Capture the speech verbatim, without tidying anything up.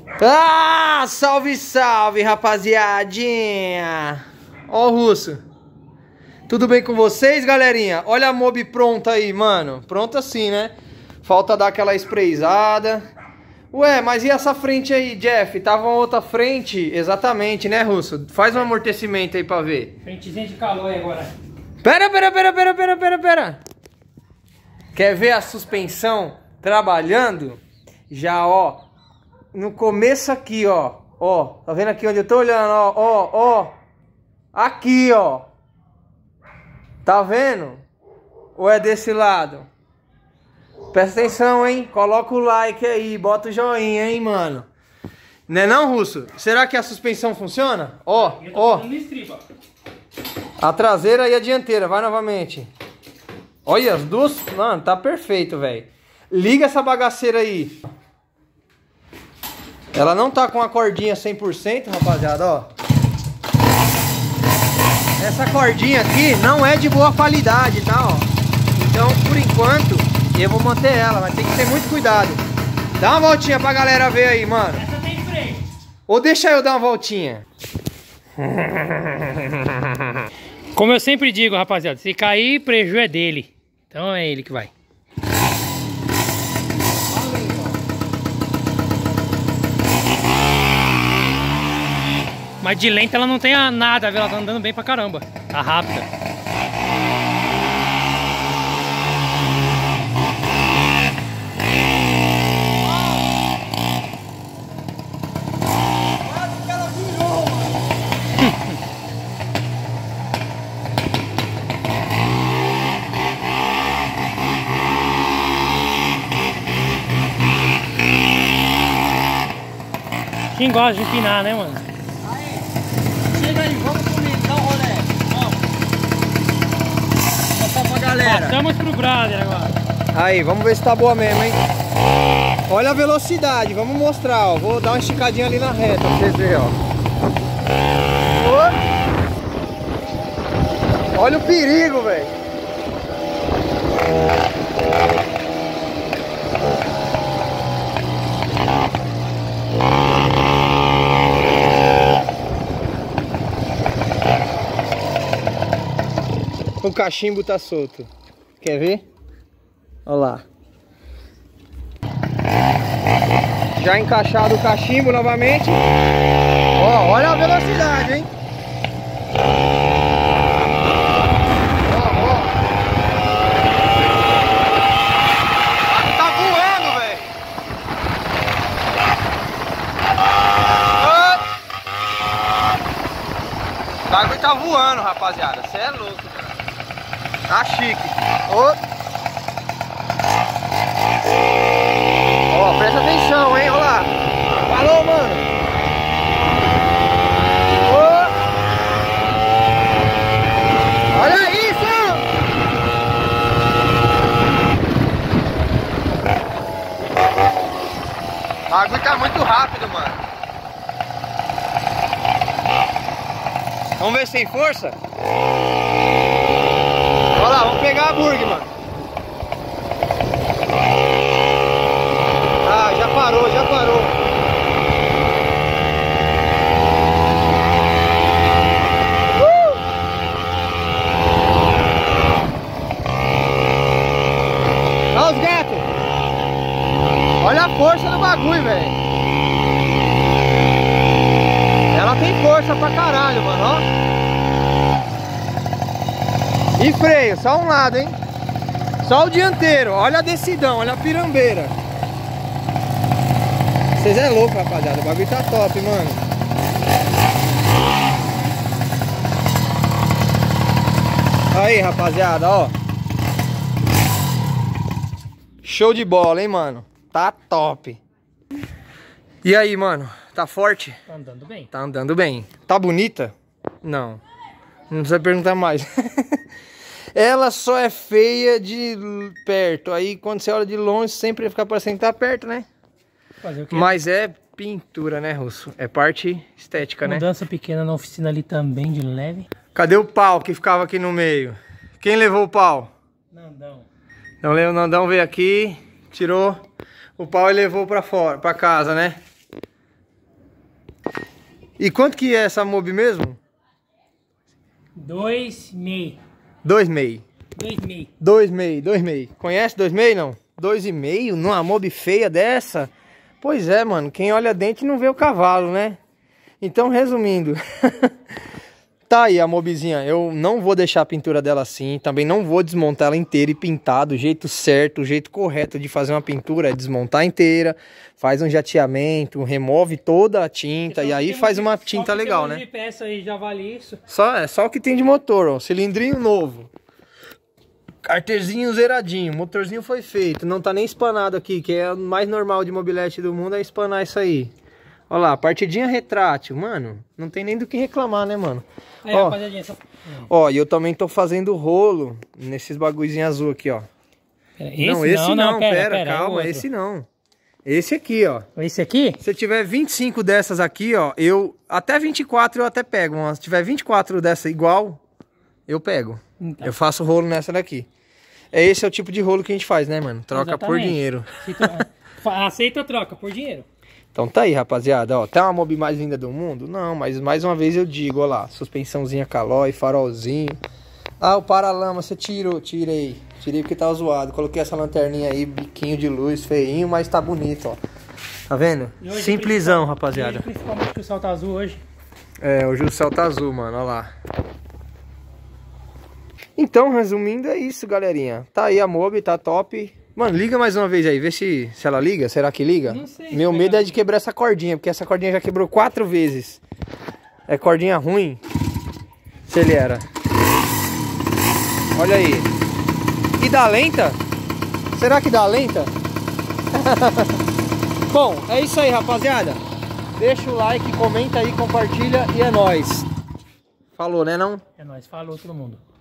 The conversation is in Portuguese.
Ah, salve, salve, rapaziadinha. Ó o Russo. Tudo bem com vocês, galerinha? Olha a mob pronta aí, mano. Pronta sim, né? Falta dar aquela sprayzada. Ué, mas e essa frente aí, Jeff? Tava uma outra frente? Exatamente, né, Russo? Faz um amortecimento aí pra ver. Frentezinha de calor aí agora. Pera, pera, pera, pera, pera, pera, pera. Quer ver a suspensão trabalhando? Já, ó. No começo aqui, ó. Ó, tá vendo aqui onde eu tô olhando, ó, ó, ó. Aqui, ó. Tá vendo? Ou é desse lado? Presta atenção, hein? Coloca o like aí, bota o joinha, hein, mano. Não é não, Russo? Será que a suspensão funciona? Ó, ó. A traseira e a dianteira, vai novamente. Olha, as duas... Mano, tá perfeito, velho. Liga essa bagaceira aí. Ela não tá com a cordinha cem por cento, rapaziada, ó. Essa cordinha aqui não é de boa qualidade, tá, ó. Então, por enquanto, eu vou manter ela, mas tem que ter muito cuidado. Dá uma voltinha pra galera ver aí, mano. Essa tem freio. Ou deixa eu dar uma voltinha. Como eu sempre digo, rapaziada, se cair, prejuízo é dele. Então é ele que vai. Mas de lenta ela não tem nada, ela tá andando bem pra caramba. Tá rápida. Quase que ela virou, mano. Quem gosta de empinar, né, mano? Chega aí, vamos comigo, dá um rolê. Vamos. Mostrar pra galera. Passamos pro brother agora. Aí, vamos ver se tá boa mesmo, hein? Olha a velocidade, vamos mostrar, ó. Vou dar uma esticadinha ali na reta pra vocês verem, ó. Ô! Olha o perigo, velho. O cachimbo tá solto. Quer ver? Olha lá. Já encaixado o cachimbo novamente. Ó, olha a velocidade, hein? Ó, ó. Tá voando, velho. O bagulho tá voando, rapaziada. Cê é louco, cara. Tá chique. Ó. Ó, presta atenção, hein? Olha lá. Falou, mano. Ó. Olha isso. O bagulho tá muito rápido, mano. Vamos ver se tem força? Olha lá, vamos pegar a burg, mano. Ah, já parou, já parou. Uh! Olha os gatos. Olha a força do bagulho, velho. Ela tem força pra caralho, mano, ó. E freio, só um lado, hein? Só o dianteiro, olha a decidão, olha a pirambeira. Vocês é louco, rapaziada, o bagulho tá top, mano. Aí, rapaziada, ó. Show de bola, hein, mano. Tá top. E aí, mano, tá forte? Tá andando bem. Tá andando bem. Tá bonita? Não. Não precisa perguntar mais. Ela só é feia de perto. Aí quando você olha de longe, sempre fica parecendo que tá perto, né? Fazer o quê? Mas é pintura, né, Russo? É parte estética, né? Mudança pequena na oficina ali também, de leve. Cadê o pau que ficava aqui no meio? Quem levou o pau? Nandão. Então o Nandão veio aqui, tirou o pau e levou pra fora, pra casa, né? E quanto que é essa Mobi mesmo? Dois meio. Dois meio. Dois meio. Dois meio, dois meio. Conhece dois meio, não? Dois e meio numa Mobi feia dessa? Pois é, mano. Quem olha dentro não vê o cavalo, né? Então, resumindo... Tá aí a Mobizinha, eu não vou deixar a pintura dela assim, também não vou desmontar ela inteira e pintar do jeito certo, o jeito correto de fazer uma pintura é desmontar inteira, faz um jateamento, remove toda a tinta então, e aí faz uma tinta legal, né? Peça aí já vale isso. Só, é só o que tem de motor, ó, cilindrinho novo, carterzinho zeradinho, motorzinho foi feito, não tá nem espanado aqui, que é o mais normal de mobilete do mundo é espanar isso aí. Olha lá, partidinha retrátil, mano, não tem nem do que reclamar, né, mano? Aí, ó, rapaziadinha, só... ó, e eu também tô fazendo rolo nesses bagulhozinhos azul aqui, ó. Pera, esse não, esse não, não, não pera, pera, pera, calma, é esse não. Esse aqui, ó. Esse aqui? Se tiver vinte e cinco dessas aqui, ó, eu... Até vinte e quatro eu até pego, mas se tiver vinte e quatro dessa igual, eu pego. Então. Eu faço rolo nessa daqui. É esse é o tipo de rolo que a gente faz, né, mano? Troca Exatamente. Por dinheiro. Aceita troca por dinheiro. Então tá aí, rapaziada, ó, tá uma Mobi mais linda do mundo? Não, mas mais uma vez eu digo, ó lá, suspensãozinha Caloi, farolzinho. Ah, o paralama, você tirou, tirei, tirei porque tá zoado. Coloquei essa lanterninha aí, biquinho de luz, feinho, mas tá bonito, ó. Tá vendo? Hoje, simplesão, rapaziada. Hoje, principalmente o céu tá azul hoje. É, hoje o céu tá azul, mano, ó lá. Então, resumindo, é isso, galerinha. Tá aí a Mobi, tá top. Mano, liga mais uma vez aí, vê se, se ela liga. Será que liga? Não sei. Meu medo é de quebrar essa cordinha, porque essa cordinha já quebrou quatro vezes. É cordinha ruim. Acelera. Olha aí. E dá lenta? Será que dá lenta? Bom, é isso aí, rapaziada. Deixa o like, comenta aí, compartilha e é nóis. Falou, né não? É nóis, falou todo mundo.